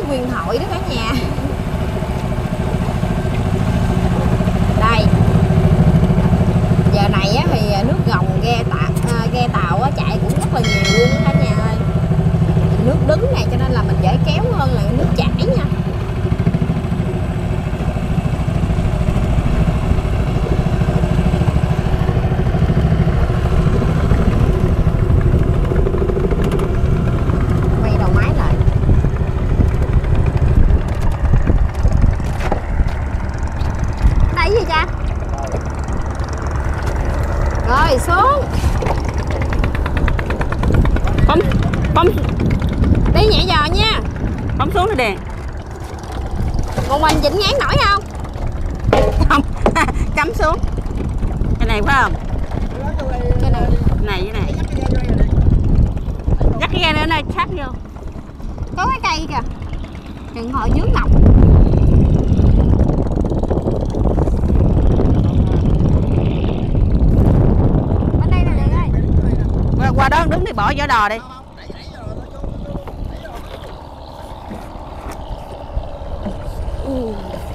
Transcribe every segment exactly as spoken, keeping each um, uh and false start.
huyền thoại đó cả nhà. Đây. Giờ này á, thì nước gồng ghe tàu, ghe tàu á, chạy cũng rất là nhiều luôn đó cả nhà ơi. Nước đứng này cho nên là mình dễ kéo hơn là nước chảy nha. Quay đầu máy lại. Đây gì cha? Rồi xuống. Bấm bấm Đi nhẹ dò nha. bấm xuống cái đèn. Một mình vịnh ngán nổi không? Không. Cắm xuống. Cái này phải không? Cái này. Này cái này. Dắt cái ghe nữa này sát vô. Có cái cây kìa. Đừng hội dướng ngọc. Bên đây nè Điền ơi. Qua, qua đó đứng đi, bỏ vỏ đò đi. Ừ.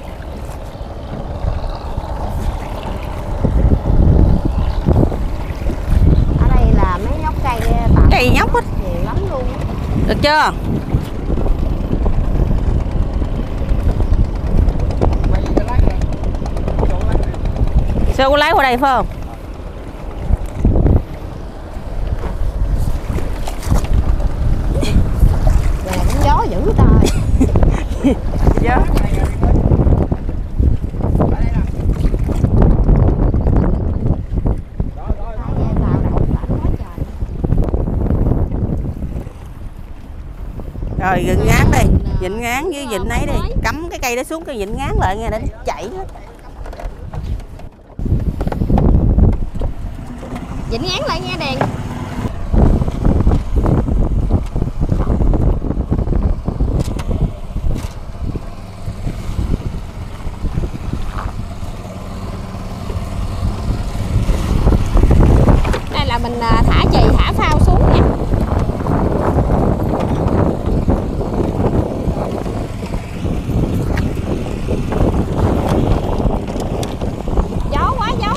Ở đây là mấy nhóc cây tặng Cây nhóc hết. nhiều lắm luôn. Được chưa? Sao cô lái qua đây phải không? Giờ cũng gió dữ ta ơi. Gió. Rồi dịnh ngán đi, dịnh ngán với dịnh ấy đi, cắm cái cây đó xuống cái dịnh ngán lại nghe, để nó chảy đó. Vịnh ngán lại nha Điền. Đây là mình thả chì thả phao xuống nha. Gió quá gió.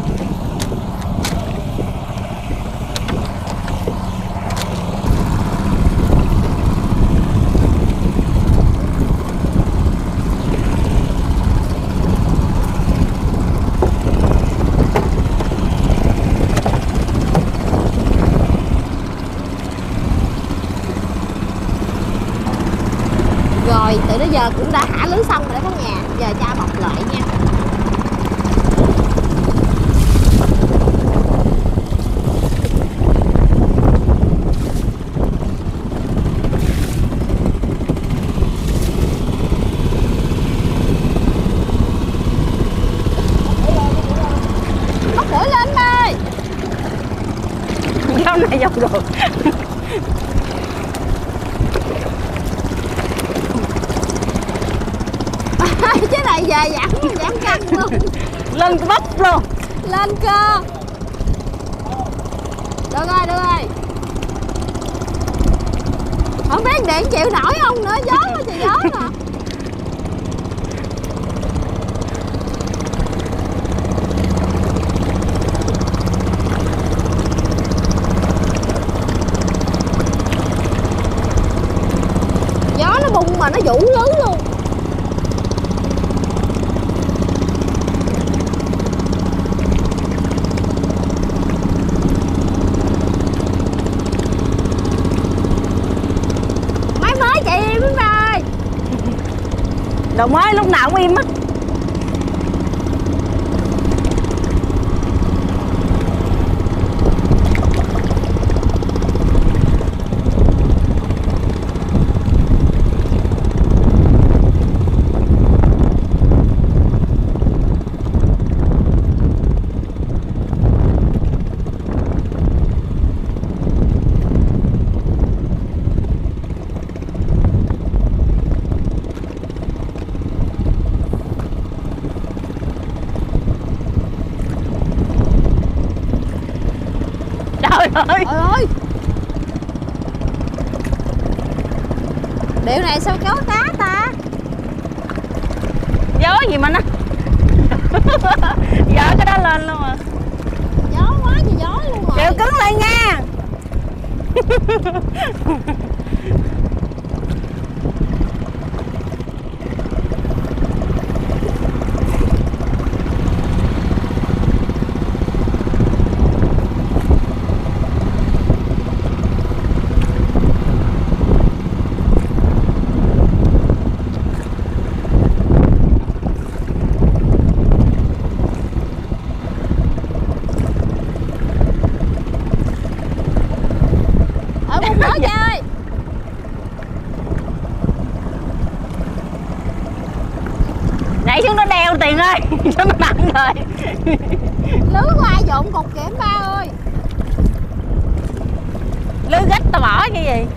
Rồi từ đó giờ cũng đã thả lưới xong rồi đó cả nhà. Giờ cha bọc lại nha. Bóc lưỡi lên ơi. Gió này dọc được. Cái này về giảm giảm cân luôn. Lên cái bắp luôn. Lên cơ. Được rồi, được rồi. Không biết Điện chịu nổi không nữa, gió quá trời gió mà. Gió nó bung mà nó vũ lưới luôn. Đồ mới lúc nào cũng im á. Trời ơi. Trời ơi. Điệu này sao có cá ta? Gió gì mà nó gió cái đó lên luôn à. Gió quá thì gió luôn rồi. Chịu cứng lên nha. Nhảy xuống nó đeo Tiền ơi. Cho nó nặng rồi. Lưới của ai dọn cục kiểm ba ơi. Lưới gách tao bỏ cái gì.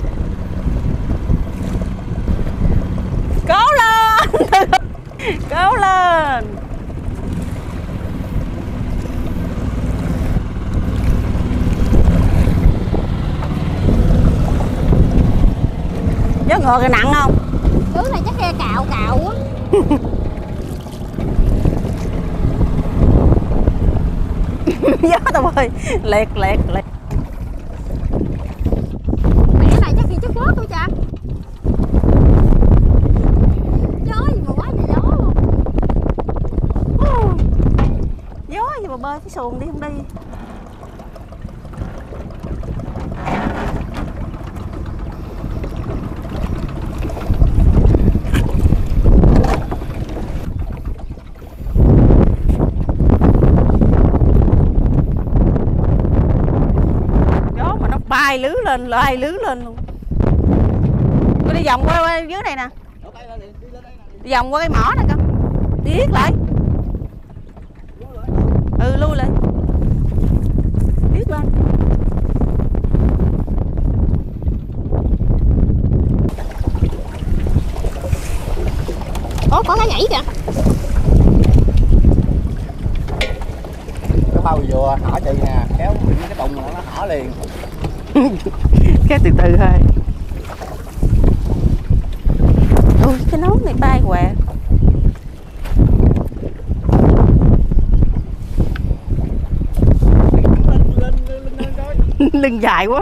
Cố lên. Cố lên. Gió ngược thì nặng không? Lưới này chắc ghe cạo cạo quá. Gió tao ơi. Liệt liệt liệt. Mẹ này chắc khi chắc bớt thôi cha. Gió gì mà quá trời gió luôn. Gió gì mà bơi cái xuồng đi không đi. Bay lưới lên, lai lưới lên luôn. Tôi đi vòng qua, qua dưới này nè. Đi vòng qua cái mỏ này con. Đi riết lại. Ừ, lui lại. Riết lên. Ủa, có cá nhảy kìa. Cái bao vừa hở chị nè, kéo cái bụng nó hở liền. Cái từ từ thôi. Ui, cái nón này bay quẹ. Lưng dài quá.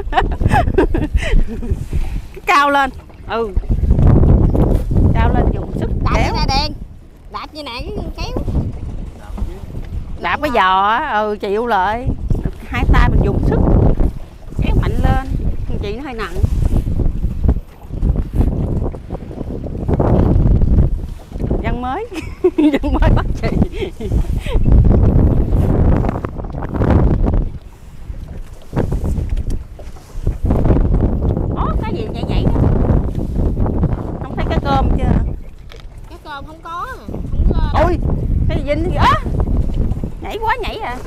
Cao lên. Ừ. Cao lên dùng sức Đạp kéo. như nè Đèn. Đạp như nè cái kéo. Đạp cái giò á, ừ chịu lại. Hai tay mình dùng sức kéo mạnh lên. Chị nó hơi nặng. Văn mới. Văn mới bắt chị. Ủa cái gì nhảy nhảy đó. Không thấy cá cơm chưa? Cá cơm không có. Không có. Ôi cái gì vinh á. Nhảy quá nhảy à.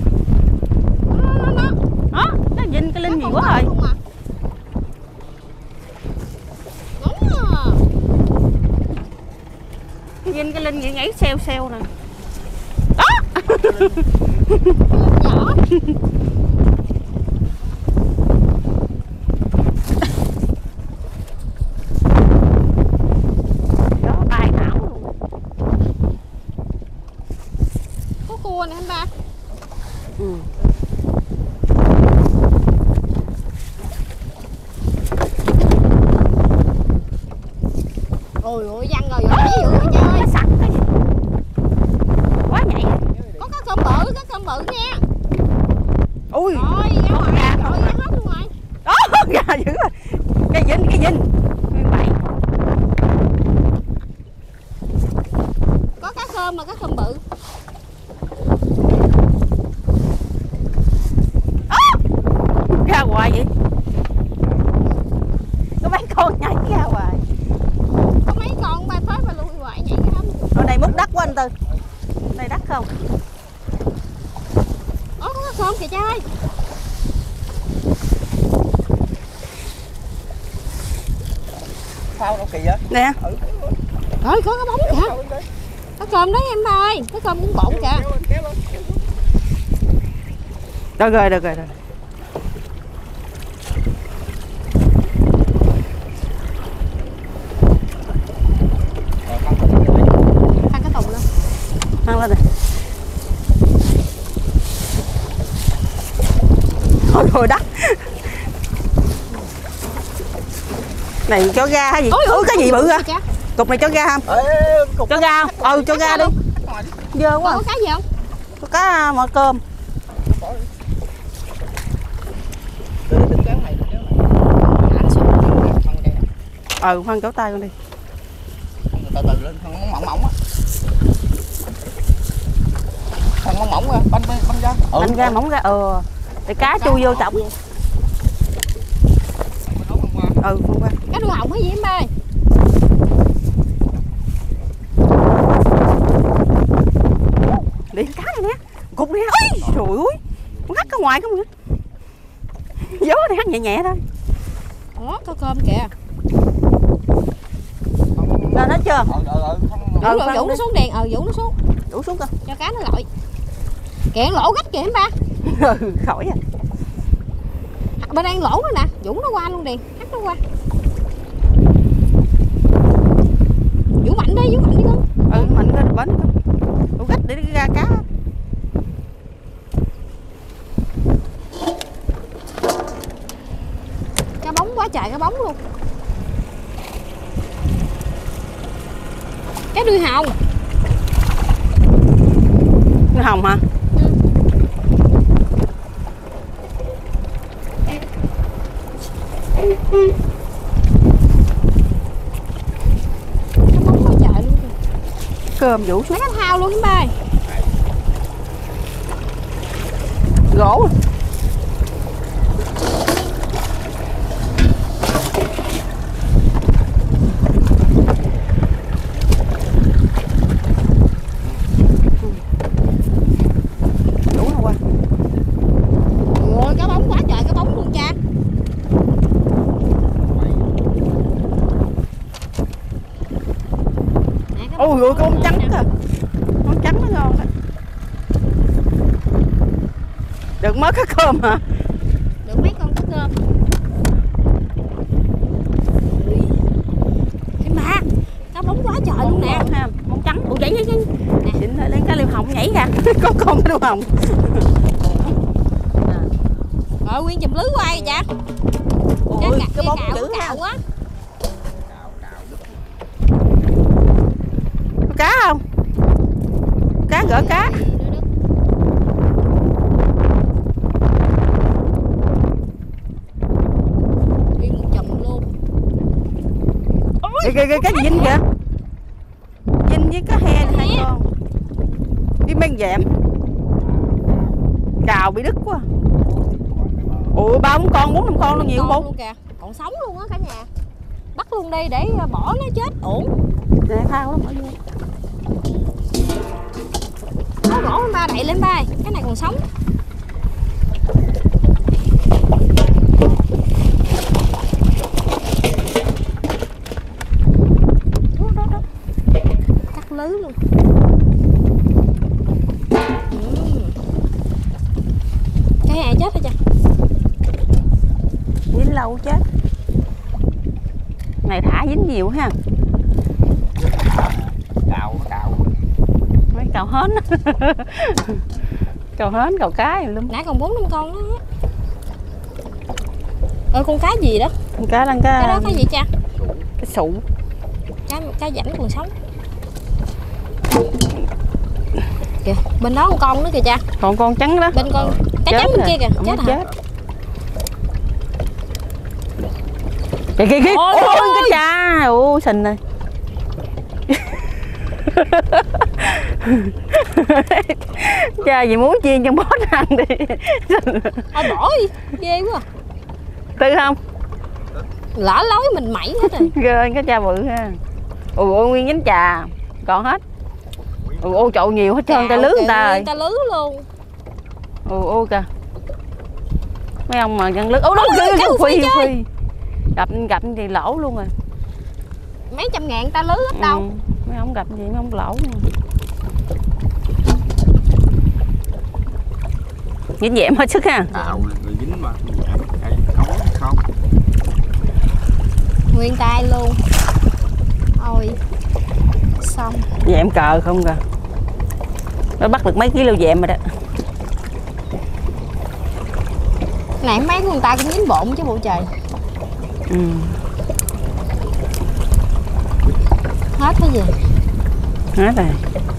Nó nó Đó, cái vinh cái linh gì quá rồi. Vinh cái linh gì nhảy xeo xeo nè. Đó. Nhỏ. Đó bay thảo luôn. Có cua nè anh ba. Ừ. Ôi ôi văng rồi nhảy dữ quá trời. Sặc cái gì. Quá nhảy. Có cá cơm bự, cá cơm bự nha. Ui. Rồi ra ngoài ra rồi ra hết luôn rồi. Đó gà dữ rồi. Cái vinh cái vinh. Nguyên bảy. Có cá cơm mà cá cơm bự. Ra hoài vậy. Có mấy con nhảy ra hoài. Có mấy con bay tới và lui hoài nhảy cái hông. Ở đây múc đất quá anh Tư. Đây đất không? Ủa có cá cơm kìa trai. Sao đâu kỳ vậy? Nè. Ừ. Rồi có cái bóng kìa. Cá cơm đấy em ba ơi. Cá cơm cũng bộn kìa. Được rồi, được rồi, được. Mang lên này. Ôi trời đất. Này cho ga hay gì? Ôi, ôi cái gì bự ra? Cục này cho ga không? Ê, cục Cho ga không? Ừ cho ga đi. Dơ quá. Có cái gì không? Có cá mỡ cơm. Ừ khoan chỗ tay con đi. Từ từ lên con mỏng mỏng á. Con mỏng mỏng ra, banh banh ra. Ừ, banh ra mỏng ra ờ. Để cá chui vô trọng. Ừ không qua. Cá đuôi hồng hay gì em ơi? Điện cá này nè. Cục này. Ôi trời ơi. Con hắt ra ngoài không nữa. Gió này hắt nhẹ nhẹ thôi. Ủa có cơm kìa. Lên hết chưa? Ờ ờ ờ. Vũ, Vũ nó xuống đèn, ờ Vũ nó xuống. Vũ xuống coi. Cho cá nó lội. Kìa lỗ gách kìa em ba. Ừ khỏi à. Bên đây lỗ nữa nè, Vũ nó qua luôn đèn, hắt nó qua. Vũ mạnh đi, Vũ mạnh đi con. Ừ mạnh lên bến con. Vũ gách để đi ra cá. Cá bóng quá trời cá bóng luôn. Cá đuôi hồng. Đuôi hồng hả? Ừ. Cá bóng quá trời luôn kìa. Cơm Vũ xuống. Mấy cá thao luôn em ba. Gỗ. Ôi ôi con trắng kìa. Con trắng nó ngon đó. Được mới cá cơm hả? Được mấy con cá cơm. Em ba, cá bóng quá trời luôn nè. Ha, bóng trắng. Ủa vậy vậy. Nè, chỉnh lại lên cá liêu hồng nhảy ra. Có con cá liêu hồng. Rồi nguyên chùm lưới quay cha. Ôi cái bóng dữ ha. Quá. Cá không? Cá gỡ cá. Nguyên một chùm luôn. Kìa kìa kìa cái gì Vinh kìa. Vinh với cá he hai con. Đi men dẹm. Cào bị đứt quá. Ủa ba bốn con, bốn năm con luôn nhiều không? Luôn kìa. Còn sống luôn á cả nhà. Bắt luôn đi để bỏ nó chết ổn. Nè thao lắm ở vô. Có gỗ lên ba đậy lên ba. Cái này còn sống. Đó, đó, đó. Cắt lưới luôn. Ừ. Cái này chết hả cha? Dính lâu chết. Này thả dính nhiều ha. Cào cào. Mấy cào hến. Cào hến, cào cái luôn. Nãy còn bốn năm con đó. Ơi con cá gì đó? Con cá đang cá. Cái đó cái gì cha? Cái sụ. Cá cá rảnh còn sống. Kìa, bên đó con con nữa kìa cha. Còn con trắng đó. Bên con cá trắng bên kia kìa, chết hả? Chết. Kìa kìa kìa. Ôi, ôi ôi. cái cha. Ủa sình rồi. Cha gì muốn chiên trong bó ăn đi. Thôi bỏ đi, ghê quá. Tư không? Lỡ lối mình mẩy hết rồi. Ghê cái cha bự ha. Ủa ôi nguyên nhánh trà. Còn hết. Ủa ô trộn nhiều hết trơn, ta lưới người ta rồi. Ta lưới luôn. Ủa ô kìa. Mấy ông mà dân lưới. Ủa đúng ghê phi phi. Gặp gặp thì lỗ luôn rồi. Mấy trăm ngàn ta lưới hết đâu. Ừ. Mấy ông gặp gì mấy ông lỗ luôn. Dính dẹm hết sức ha. Cào người dính mà. Không. Nguyên tay luôn. Ôi. Xong. Dẹm cờ không kìa. Nó bắt được mấy ký dẹm rồi đó. Này mấy của người ta cũng dính bộn chứ bộ trời. Ừ. Hết cái gì? Hết rồi.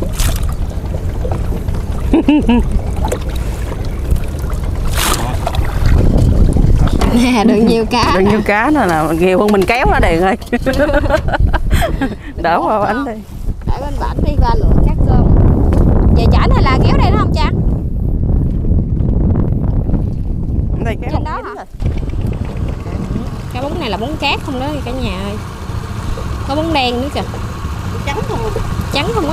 Nè được nhiều cá. Được nhiều cá nữa là nhiều hơn mình kéo nó Điền ơi. Đỡ qua bánh đi. Để bên bển đi qua lựa cá cơm. Về chảnh hay là kéo đây đó không cha? Đây kéo trên đó hả? Cái bóng này là bóng cát không đó cả nhà ơi. Có bóng đen nữa kìa. Trắng không? Trắng không á.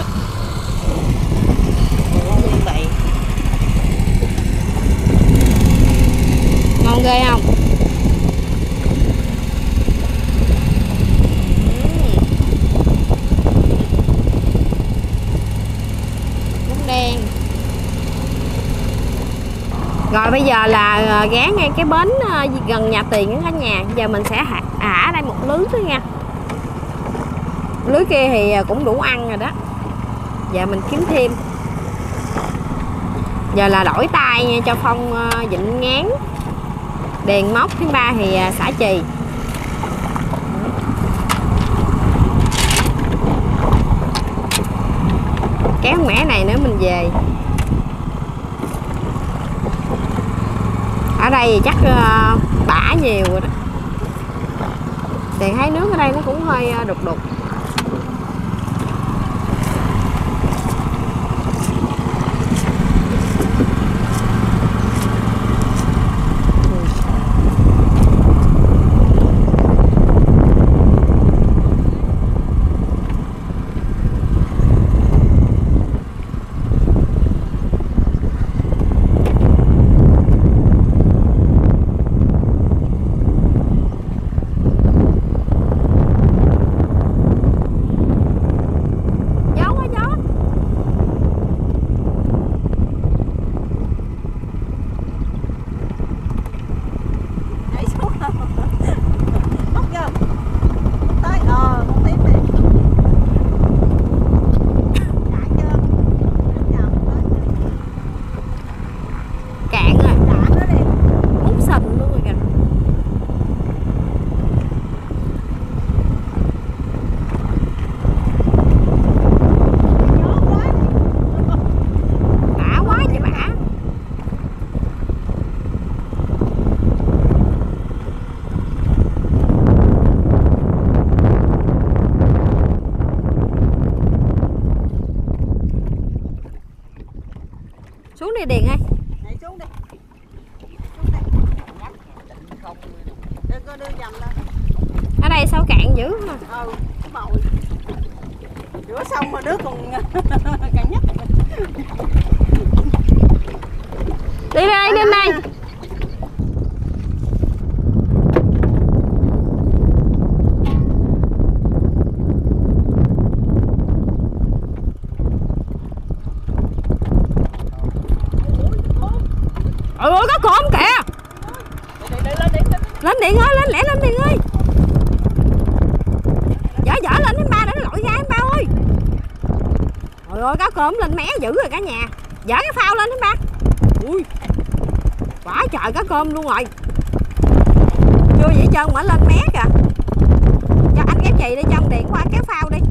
Vậy. Ngon ghê không? Bóng đen. Rồi bây giờ là ghé ngay cái bến gần nhà Tiền đó cả nhà. Giờ mình sẽ hạ, hạ đây một lưới thôi nha. Lưới kia thì cũng đủ ăn rồi đó. Giờ mình kiếm thêm. Giờ là đổi tay nha cho Phong vịnh ngán. Đèn móc thứ ba thì xả chì. Kéo mẻ này nữa mình về. Ở đây thì chắc uh, bả nhiều rồi đó. Đèn thấy nước ở đây nó cũng hơi đục đục. Xuống đi Điền ơi. Này xuống đi. Xuống đây. Đừng có đưa dầm lên. Ở đây sao cạn dữ mà. Ừ, cái bầu. Rửa xong mà đứa còn cạn nhất. Đi đây, đi đây. Ôi ôi có cộm kìa. Lên Điện ơi, lên lẹ lên Điện ơi. Dở dở lên em ba để nó lội ra em ba ơi. Trời ơi cá cơm lên mé dữ rồi cả nhà. Dở cái phao lên em ba. Ui. Quả trời cá cơm luôn rồi. Chưa vậy trơn mà lên mé kìa. Cho anh kéo chì đi cho ông Điện qua kéo phao đi.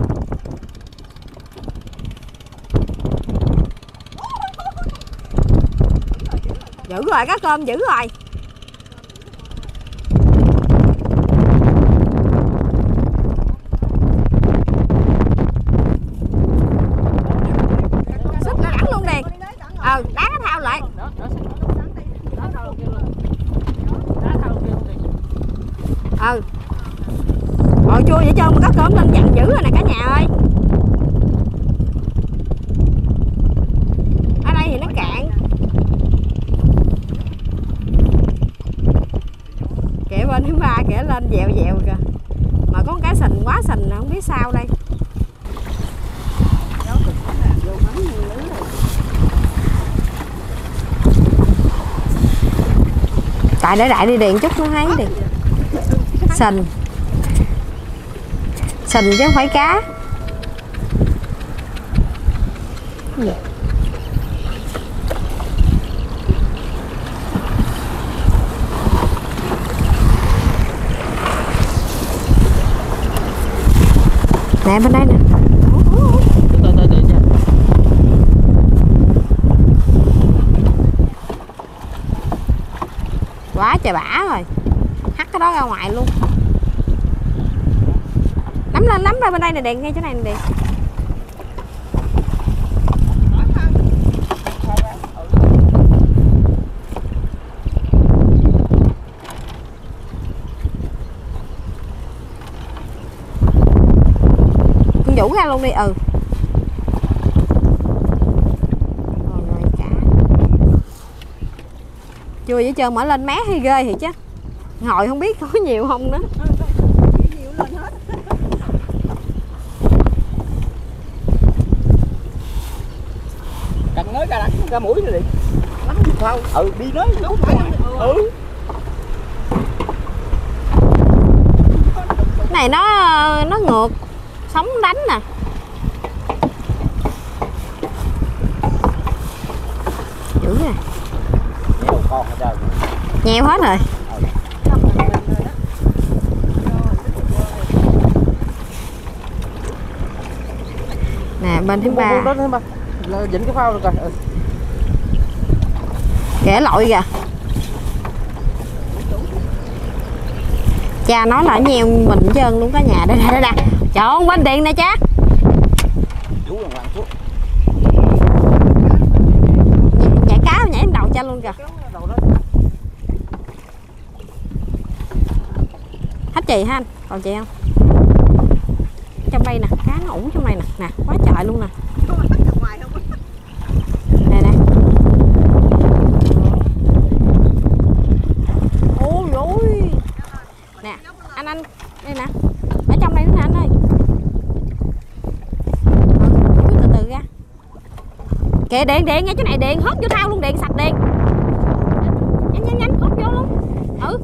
Dữ rồi cá cơm dữ rồi. Xúc ra đẳng luôn Điền. Ờ đá cái thao lại. Ừ. Ôi chua vậy trơn mà cá cơm lên dặn dữ rồi nè cả nhà ơi. Ở đây thì nó cạn. Kẻ bên thứ ba kẻ lên dẹo dẹo kìa. Mà có cái sình quá sình không biết sao đây. Tại để đại đi Điền chút nó thấy đi. Sình. Sình chứ không phải cá. Nè bên đây nè. Từ từ từ nha. Quá trời bả rồi. Hắt cái đó ra ngoài luôn. Nắm lên, nắm ra bên đây nè Điền, ngay chỗ này nè Điền. Con Vũ ra luôn đi, ừ. Rồi rồi cả. Chưa vậy trơn, mở lên mé hay ghê thì chứ. Ngồi không biết có nhiều không nữa. Cần nói ra đặt ra mũi rồi đi. Nắm sao? Ừ đi nói đúng phải. Ừ. Này nó nó ngược sóng đánh nè. Dữ nè. Nhiều con hết trơn. Nheo hết rồi. Nè bên thứ ba. Đó thứ ba. Là dính cái phao rồi coi. Ừ. Kể lội kìa. Cha nói là nheo mình trơn luôn cả nhà. Đây đây đây. Trời ơi bên Điện nè cha. Chú lần lần xuống. Nhảy cá nhảy lên đầu cha luôn kìa. Hết chì ha anh, còn chị không? Trong đây nè, cá nó ủ trong đây nè, nè, quá trời luôn nè. Nè nè. Ôi ôi. Nè, anh anh, đây nè. Ở trong đây nữa nè anh ơi. Ừ, từ từ ra. Kìa Điện, Điện, ngay chỗ này Điện, hốt vô thao luôn Điện, sạch Điện. Nhanh nhanh nhanh, hốt vô luôn. Ừ.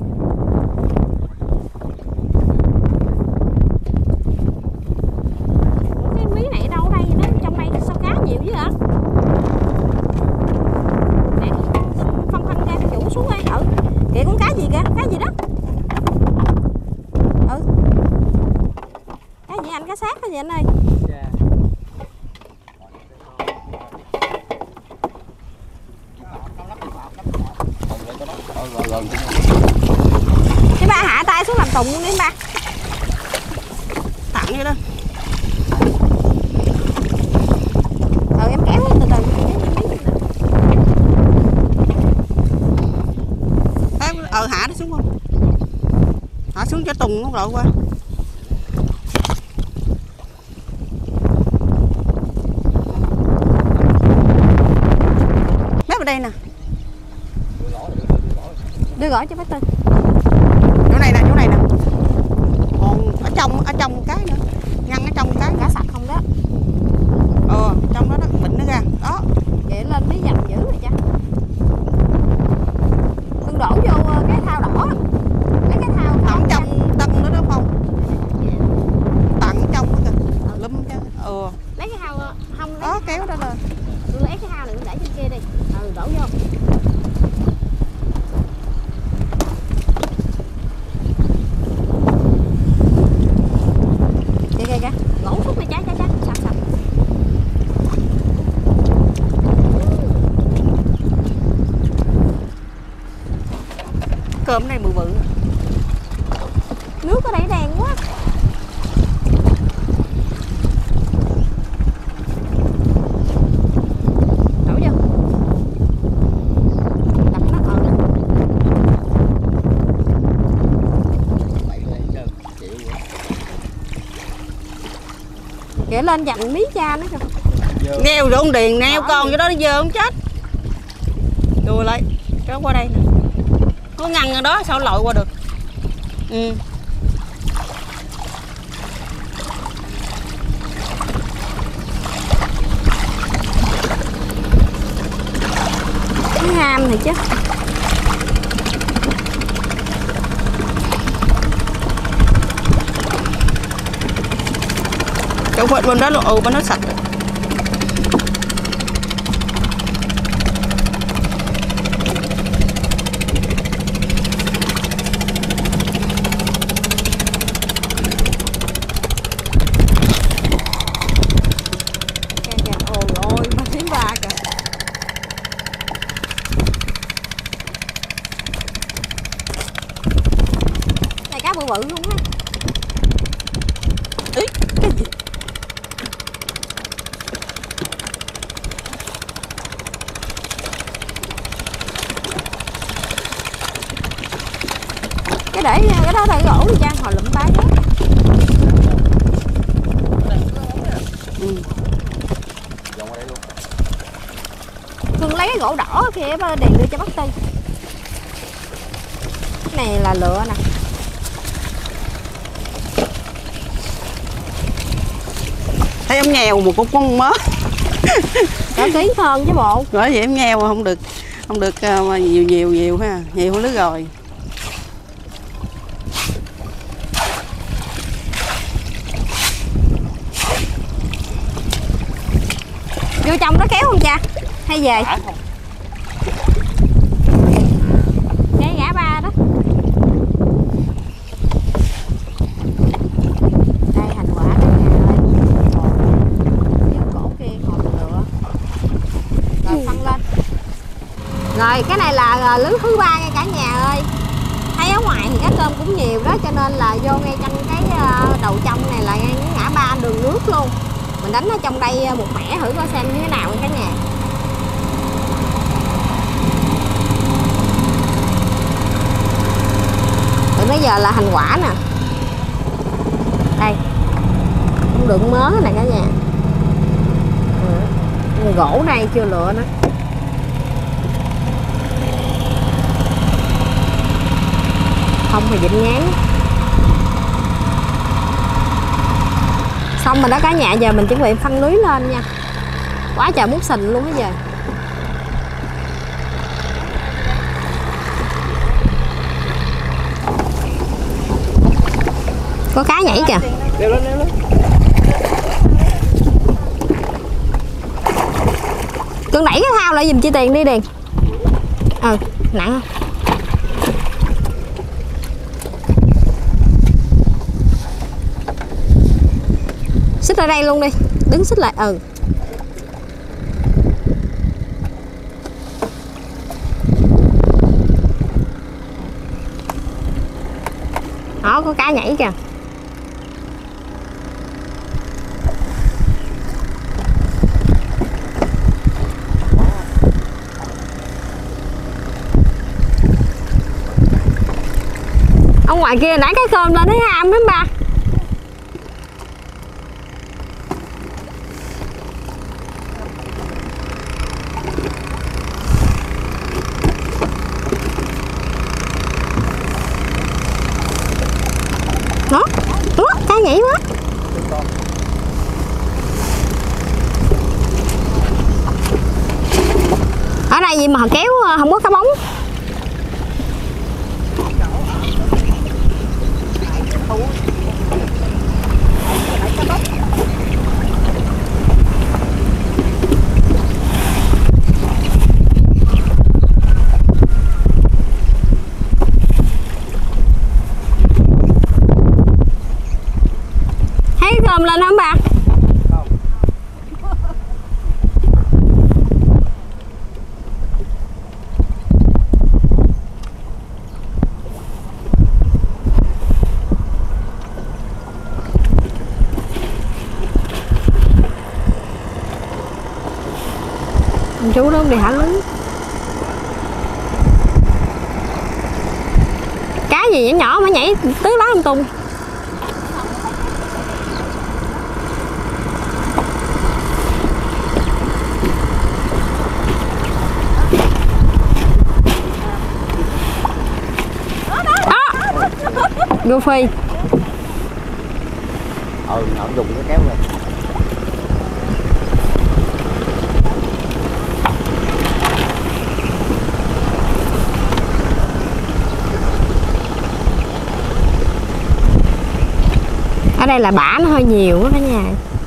Cá sát đó vậy anh ơi. Cái ba hạ tay xuống làm tùng luôn đi ba. Tặng vậy đó. Ừ em kéo từ từ. Ờ hạ nó xuống không? Hạ xuống cho Tùng nó lội qua. Ở đây nè. Đưa gỏi cho bác Tư. Chỗ này nè, chỗ này nè. Còn ở trong ở trong cái nữa. Ngăn ở trong cái cá sạch không đó. Ờ, trong đó đó, bệnh nó ra. Đó. Vậy lên mới dặn dữ rồi cha. Đừng đổ vô cái thao đỏ. Lấy cái thao Ở trong tân nữa đó không? Tặng trong đó kìa. Lum chứ. Ừ. Lấy cái thao không lấy. Đó kéo đó lên. Tôi lấy cái thao này để trên kia đi. Ừ đổ vô. Kìa kìa kìa. Ngủ phút này trái trái trái. Sạch sạch. Cơm này bự bự. Nước ở đây đèn quá. Đổ vô. Đập nó ở. Kể lên dặn mí cha nó kìa. Neo rồi ông Điền neo con cái đó nó dơ không chết. Đùa lại. Cái đó qua đây nè. Có ngăn ở đó sao lội qua được. Ừ. Cái ham thì chứ. Chỗ bên bên đó là ừ bên đó sạch. cái gì. Cái để cái đó là cái ổ đi Trang, hồi lụm bái đó. Ừ. Dọn qua đây luôn. Phương lấy cái gỗ đỏ kia đèn đưa cho bác Tư. Cái này là lựa nè. Thấy ông nghèo một cục con mớ. Có ký hơn chứ bộ. Bởi vậy em nghèo mà không được không được uh, mà nhiều nhiều nhiều ha, nhiều hơn nước rồi. Vô trong nó kéo không cha? Hay về? À, không. Ngay ngã ba đó. Đây hành quả đây nè ơi. Cái cổ kia còn lựa. Rồi phân lên. Rồi cái này là lứa thứ ba ngay cả nhà ơi. Thấy ở ngoài thì cá cơm cũng nhiều đó, cho nên là vô ngay trong cái đầu trong này là ngay cái ngã ba đường nước luôn. Mình đánh ở trong đây một mẻ thử coi xem như thế nào cả nhà. Rồi bây giờ là hành quả nè. Đây. Cũng đựng mớ này cả nhà. Ừ. Gỗ đây chưa lựa nữa. Không thì vịnh ngán. Xong rồi đó cả nhà, giờ mình chuẩn bị phân lưới lên nha. Quá trời mút sình luôn hết giờ. Có cá nhảy kìa. Leo lên, leo lên. Cưng đẩy cái thao lại giùm chị Tiền đi Điền. Ừ, nặng không? Xích ra đây luôn đi, đứng xích lại. Ừ. Đó, có cá nhảy kìa. Ông ngoài kia nãy cái cơm lên thấy ham lắm ba. Đó, đó, cá nhảy quá. Ở đây gì mà họ kéo không có cá bóng. Cơm lên không bà? Không. Chú đó đi hả lưới. Cá gì nhỏ nhỏ mà nhảy tứ lá lung tung. Vô phi. Ừ, nó dùng cái kéo lên. Ở đây là bả nó hơi nhiều quá cả nhà.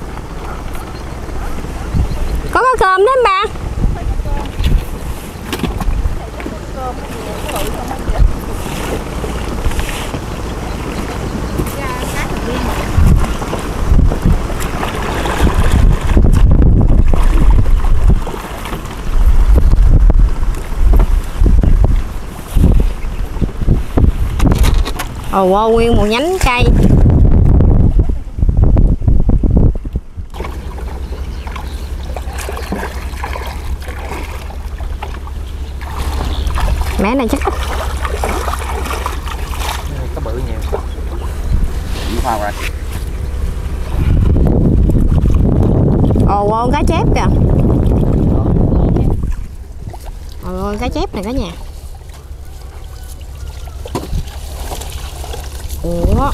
Có có cơm đó ba. Ồ, wow, nguyên một nhánh cây. Ồ, cá chép kìa. Ôi, cá chép này cả nhà. Ủa,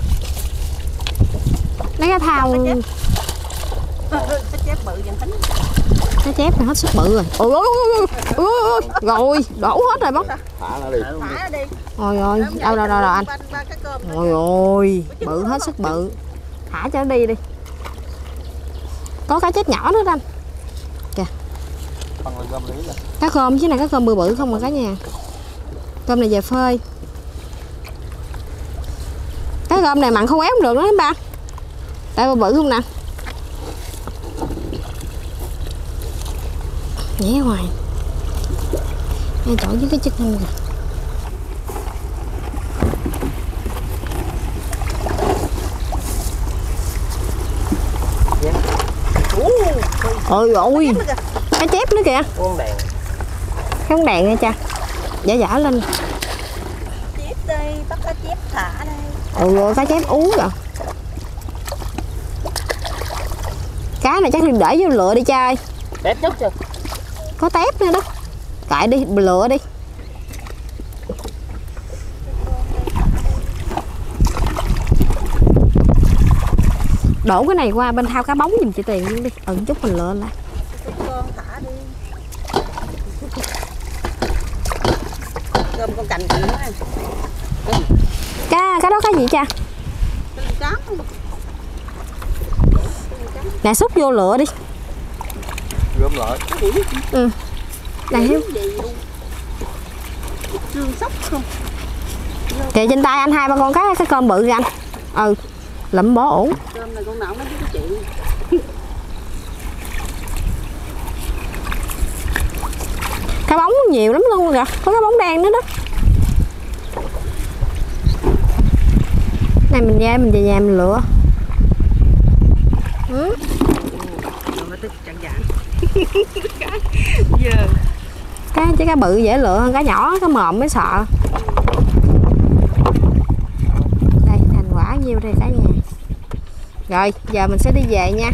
lấy cá thau. Cá chép bự dành tính. Cá chép này hết sức bự rồi. Ôi ôi ôi ôi, rồi đổ hết rồi bác. Thả nó đi. Thả nó đi. Ôi ôi, đâu đâu đâu đâu anh. Ôi ôi, bự hết sức bự. Thả cho nó đi đi. Có cá chép nhỏ nữa đó anh. Kìa. Cá cơm chứ này, cá cơm bự bự không mà cả nhà. Cơm này về phơi. Cái cơm này mặn không éo không được nữa em ba. Tại bự bự không nè. Nhé hoài. Ngay chỗ với cái chức năng kìa. Ôi ôi, cá chép nữa kìa. Con đèn. Cái bóng đèn nha cha. Giả giả lên. Chép đây, bắt cá chép thả đây. Ôi ôi, cá chép ú rồi. Cá này chắc đi để vô lựa đi cha ơi. Tép chút chưa? Có tép nữa đó. Cạy đi, lựa đi. Đổ cái này qua bên thao cá bóng giùm chị Tiền luôn đi. Ừ, chút mình lựa lại. Con thả đi. Cơm con cành cành nữa. Cá, cá đó cá gì cha? Cá. Nè xúc vô lựa đi. Gom lại. Ừ. Này hiếu. Trương sóc không? Kìa trên tay anh hai ba con cá cái cơm bự kìa anh. Ừ. Lụm bỏ ổn. Cơm này con nào mới biết cái chuyện. Cá bóng nhiều lắm luôn kìa. Có cá bóng đen nữa đó. Này mình ra mình về nhà mình lựa. Ừ. Rồi tức chẳng dạng. Giờ Cá chứ cá bự dễ lựa hơn cá nhỏ, cá mộm mới sợ. Đây thành quả nhiêu đây cả nhà. Rồi giờ mình sẽ đi về nha.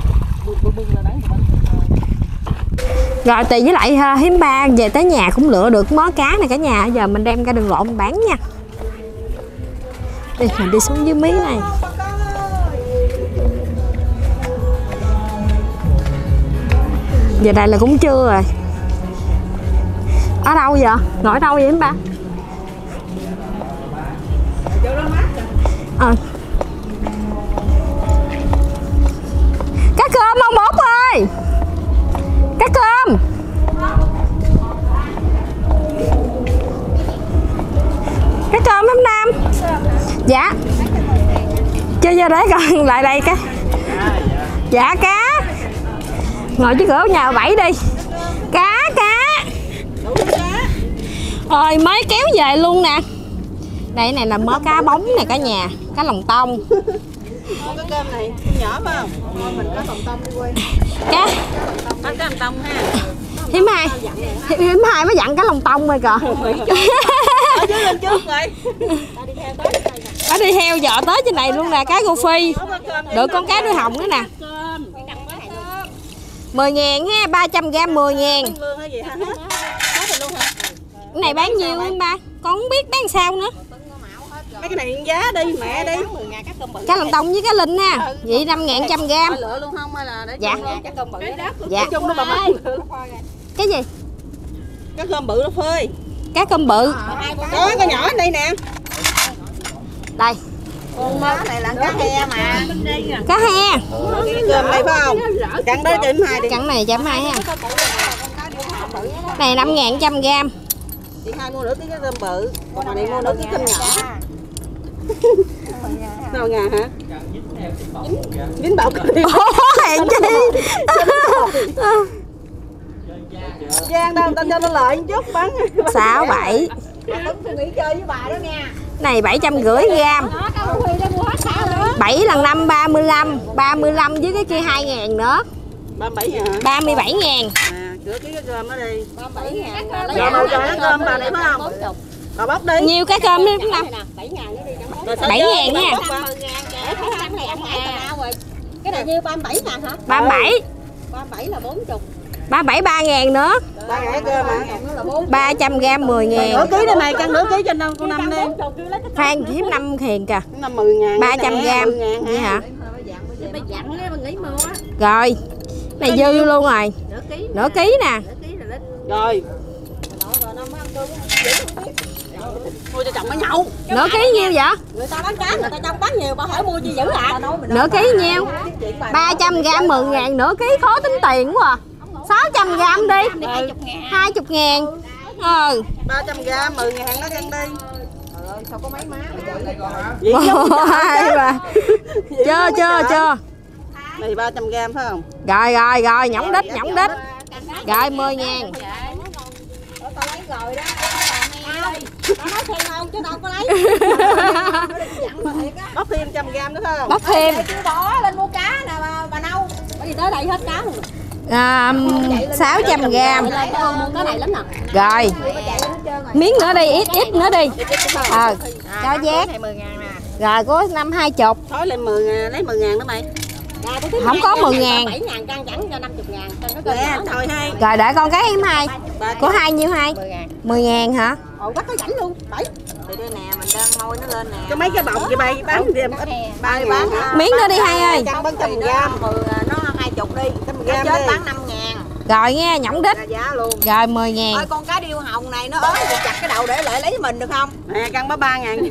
Rồi Tì với lại uh, Hiếm Ba về tới nhà cũng lựa được mớ cá này cả nhà. Giờ mình đem ra đường lộ mình bán nha. Đi mình đi xuống dưới mí này. Giờ đây là cũng trưa rồi. Ở đâu vậy? Ngồi ở đâu vậy Hiếm Ba? Ờ. Cá cơm ông Bốp ơi. Cá cơm. Cá cơm em Nam. Dạ. Chơi vô đấy còn lại đây cá. Dạ cá. Ngồi trước cửa nhà bảy đi. Cá cá. Ôi mới kéo về luôn nè. Đây này là mớ cá bóng này cả nhà. Cá lòng tông. cái cơm này nhỏ phải không? Thôi mình có lòng tông đi quay. Cá. Có cái lòng tông ha. Hiếm hai. Hiếm hai mới dặn cá lòng tông rồi kìa. Ở dưới lên trước rồi. Nó đi theo dọ tới trên này luôn nè. Cá rô phi. Được con cá đuôi hồng nữa nè. Mười ngàn ha. Ba trăm gram mười ngàn. Cái này bán nhiêu không ba? Con không biết bán sao nữa. Mấy cái này giá đi mẹ đi. Cá lòng tông với cá linh ha. Vậy năm ngàn trăm gram. Lựa luôn không hay là để dạ. Cá cơm bự đó. Dạ. Chung nó bà má. Cái gì? Cá cơm bự nó phơi. Cá cơm bự. Có cái nhỏ đây nè. Đây. Con má này là cá he mà. Cá he. Cái cơm này phải không? Chặn đó cho em hai đi. Chặn này cho em hai ha. Này năm ngàn trăm gram. Chị hai mua nửa ký cái cơm bự, còn bà này mua nửa ký cơm nhỏ. Nào ngà hả? Dính bọc đi. Hèn chi. Giang đâu, tao cho nó lợi chút bắn. Sáu bảy. Nghỉ chơi với bà đó nha. Này bảy trăm rưỡi gram. Bảy lần năm ba mươi lăm. Ba mươi lăm với cái kia hai ngàn nữa. Ba mươi bảy ngàn hả? Ba mươi bảy ngàn. À, rửa ký cái cơm đó đi. Ba mươi bảy ngàn. Dạ. Dạ, cho cái cơm bà này phải không? Bà bóc đi. Nhiều cái cơm đi Năm. bảy ngàn nha. Cái này như ba mươi bảy ngàn hả? ba mươi bảy. ba mươi bảy là bốn mươi. ba mươi bảy ba ngàn nữa. ba ngàn cơ mà. ba trăm gram mười ngàn. Nửa ký đây này, cân nửa ký cho năm cô năm đi. Phan kiếm năm ngàn kìa. Năm mười ngàn. ba trăm gram. Vậy hả? Mày dặn đấy, mình nghĩ mua á. Rồi. Này dư luôn rồi. Nửa ký. Nửa ký nè. Nửa ký là lít. Rồi. Mua cho chồng nó nhậu. Nửa ký nhiêu vậy? Người ta bán cá, người ta trong bán nhiều, bà hỏi mua chi dữ hả? Nửa ký nhiêu? ba trăm gram mười ngàn, nửa ký khó tính tiền quá à. sáu trăm gram đi. hai mươi ngàn. Ừ. ba trăm gram mười ngàn nó cân đi. Sao có mấy má Hai bà. Chưa chưa chưa. Này ba trăm gram phải không? Rồi rồi rồi, nhõng đít nhõng đít. Rồi mười ngàn. tao lấy rồi đó. Tao nói thêm không chứ tao có lấy. Bóc thêm trăm gram nữa phải không? Bóc thêm. Chưa bỏ lên mua cá nè bà, bà nâu. Bởi vì tới đây hết cá luôn. À, sáu trăm gram. Mua cái này lắm nè. Rồi. Miếng nữa đi, ít ít nữa đi. Ờ, cho giác. Rồi có năm hai chục. Thối lên mười ngàn, lấy mười ngàn nữa mày. Không có mười ngàn. bảy ngàn cân chẳng cho năm mươi ngàn. Nè, thôi hai. Rồi để con cái em hai. Của hai nhiêu hai? mười ngàn hả? Ồ bắt cái rảnh luôn. bảy. Thì đây nè, mình đang môi nó lên nè. Cái mấy cái bọc kìa bay bán thêm ít. Ba bán. Miếng nữa đi hai ơi. Bán trăm gram. Nó hai chục đi. Trăm gram đi. Bán năm ngàn. Rồi nghe, nhõng đít. Giá luôn. Rồi mười ngàn. Thôi con cá điêu hồng này nó ớn thì chặt cái đầu để lại lấy mình được không? Nè, cân bá ba ngàn.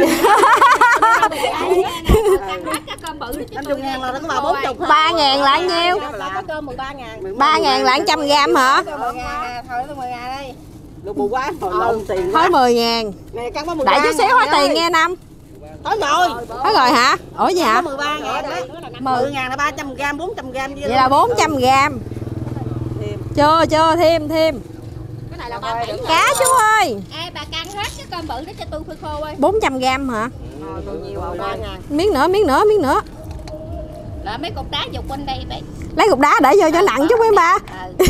năm mươi ngàn là nó có ba bốn chục. ba ngàn là nhiêu? Có cơm mười ba ngàn. ba ngàn là một trăm gram hả? mười ngàn, thôi tới mười ngàn đi. Được bù quá, hồi lộn tiền quá. Thôi mười ngàn. Nè, cân bá mười ba. Đại chút xíu hết tiền nghe Năm. Thôi rồi. Hết rồi hả? Ủa gì hả? mười ba ngàn đó. mười ngàn là ba trăm gram, bốn trăm gram. Vậy là bốn trăm gram. Chưa chưa thêm thêm. Cái này là ba bảy. Cá chú ơi. Ê bà cân hết cái cơm bự đó cho tôi phơi khô ơi. bốn trăm gram hả? Ờ tôi nhiều rồi ba ngàn. Miếng nữa, miếng nữa, miếng nữa. Là mấy cục đá dục quanh đây bé. Lấy cục đá để vô cho nặng chút em ba.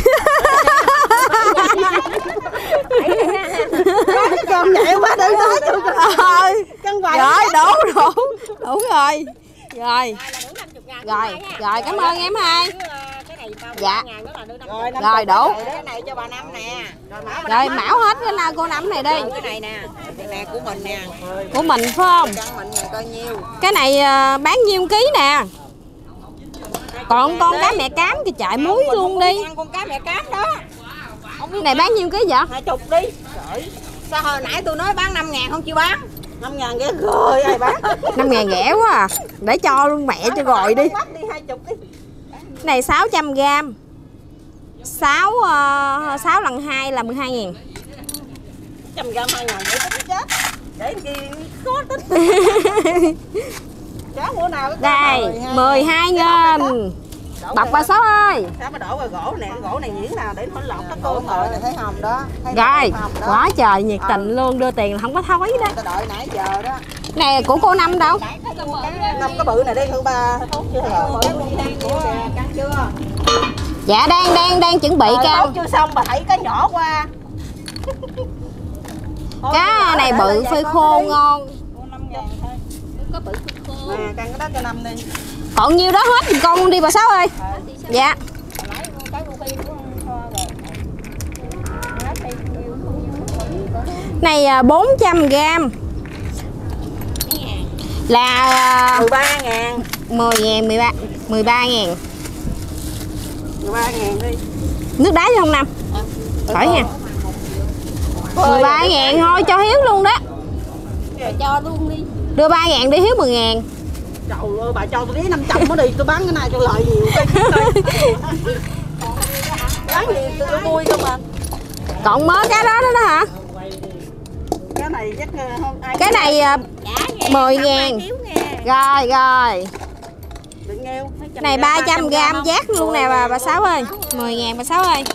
Con nhẹ quá đừng nói cho cân vài. Rồi đủ đủ. Đủ rồi. Rồi. Rồi, rồi cảm ơn em hai. Dạ. Rồi, Rồi đủ. Cái này cho bà Năm nè. Rồi mão hết cái nào cô Năm này đi. Cái này nè. Cái này của mình nè. Của mình phải không? Cân mình nè coi nhiêu. Cái này à, bán nhiêu ký nè. Còn con cá mẹ cám thì chạy muối luôn đi. Con cá mẹ cám đó. Cái này bán nhiêu ký vậy? Hai chục đi. Trời. Sao hồi nãy tôi nói bán năm ngàn không chịu bán? năm ngàn ghé rồi ai bán. năm ngàn rẻ quá à. Để cho luôn mẹ cho rồi đi. Đi hai chục đi. Cái này sáu trăm gram. sáu uh, sáu lần hai là mười hai ngàn. Trăm gram hai ngàn để tính chết. Để gì khó tính. Chó bữa nào đây mười hai nghìn. Bọc bà Sáu ơi. Sao mà đổ vào gỗ nè, gỗ này nhuyễn nào để nó lọt cái tôm rồi thấy hồng đó. Rồi, quá trời nhiệt tình luôn, đưa tiền là không có thói đó. Ta đợi nãy giờ đó. Này của cô Năm đâu? Năm cái bự này đi hư ba tốt chưa hả? Cân chưa? Dạ đang đang đang chuẩn bị cân. Chưa xong bà thấy cái nhỏ qua. Cá này bự phơi khô ngon. Có bự khô. Nè, cân cái đó cho Năm đi. Còn nhiêu đó hết thì con đi bà Sáu ơi. Dạ. Này bốn trăm gram là mười ba ngàn. mười ngàn, mười ba mười ba ngàn. mười ba ngàn đi. Nước đá chứ không Năm? Khỏi nha. mười ba ngàn thôi cho Hiếu luôn đó. Cho luôn đi. Đưa ba ngàn đi Hiếu mười ngàn. Trời ơi bà cho tôi đi năm trăm nó đi tôi bán cái này cho lợi nhiều. Bán gì tôi vui không à. Còn mớ cái đó đó, đó hả? Cái này chắc không ai. Cái này mười ngàn. Rồi rồi. Cái này ba trăm gram giác luôn nè bà bà Sáu ơi. mười ngàn bà Sáu ơi.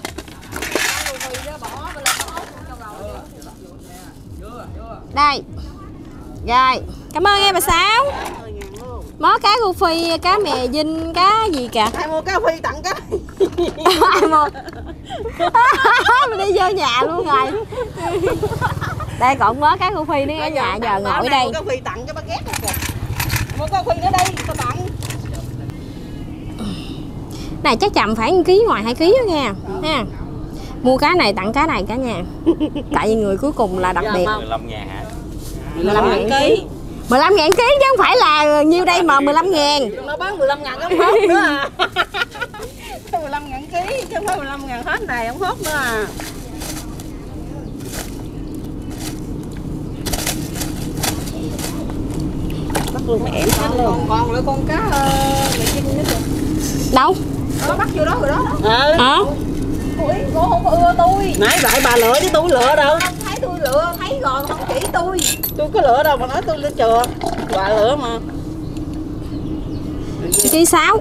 Đây. Rồi, cảm ơn em bà Sáu. Mớ cá gu phi, cá mè dinh, cá gì kìa. Ai mua cá phi tặng cái. Ai mua? Mình đi vô nhà luôn rồi. Đây còn mớ cá gu phi nữa ở nhà giờ ngồi đây. Mua cá phi tặng cái baguette này kìa. Mua cá phi nữa đi, tôi tặng. Này chắc chầm phải một ký ngoài hai ký đó nha ha. Mua cá này tặng cá này cả nhà. Tại vì người cuối cùng là đặc biệt. mười lăm ngàn hả? mười lăm ngàn ký. mười lăm ngàn ký chứ không phải là nhiêu đây mà mười lăm ngàn. Nó bán mười lăm ngàn không hốt nữa à. mười lăm ngàn ký chứ không phải mười lăm ngàn hết này không hốt nữa à. Bắt luôn mẹ em hết luôn. Còn lại con cá mẹ chim nữa kìa. Đâu? Nó bắt vô đó rồi đó. Ờ. Hả? Ủa, cô không có ưa tôi. Nãy vậy bà lựa chứ tôi lựa đâu. Không thấy tôi lựa, thấy rồi không chỉ tôi. Tôi có lựa đâu mà nói tôi lựa chừa. Bà lựa mà. Ký sáu.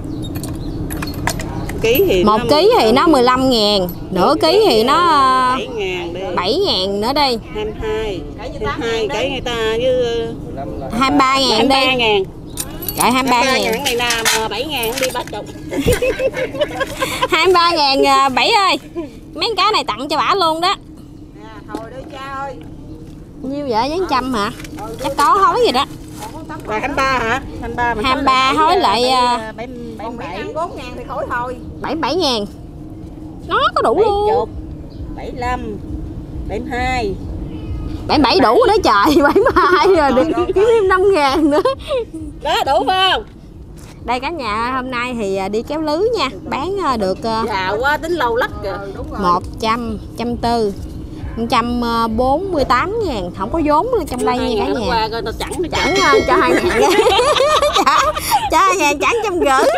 Ký thì một ký thì nó mười lăm ngàn, nửa ký thì nó bảy ngàn đi. bảy ngàn nữa đi. hai mươi hai. hai mươi hai cái người ta với hai mươi ba ngàn đi. hai mươi ba ngàn. Chạy hai mươi ba ngàn. ngàn này nè mà bảy ngàn đi ba chục. hai mươi ba ngàn Bảy ơi. Mấy cá này tặng cho bả luôn đó. À, thôi đi cha ơi. Nhiêu vậy? Dán trăm hả? Chắc có hối gì đó. Là hai mươi ba hả? hai mươi ba mà hai mươi ba hối lại bảy mươi bảy bốn ngàn thì khỏi thôi. bảy mươi bảy ngàn. Nó có đủ luôn. bảy mươi lăm, bảy mươi hai. bảy mươi bảy đủ nữa trời, bảy mươi hai rồi được kiếm thêm năm ngàn nữa. Đó đủ phải không? Đây cả nhà hôm nay thì đi kéo lưới nha, bán được già quá tính lâu lắc kìa. một trăm, một trăm tư, một trăm bốn mươi tám ngàn, không có vốn luôn trong đây nha cả nhà. Qua coi tao chẳng chẳng cho hai ngàn trả, cho hai ngàn chẳng trăm gửi.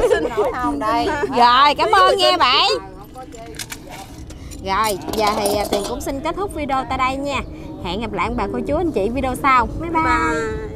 Rồi cảm ơn nghe bạn. Rồi giờ thì Tuyền cũng xin kết thúc video tại đây nha. Hẹn gặp lại bà cô chú anh chị video sau. Bye bye. Bye.